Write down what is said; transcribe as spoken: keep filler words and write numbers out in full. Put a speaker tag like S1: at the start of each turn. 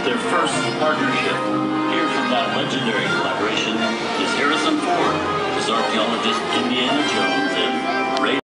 S1: their first partnership. Here from that legendary collaboration is Harrison Ford as archaeologist Indiana Jones.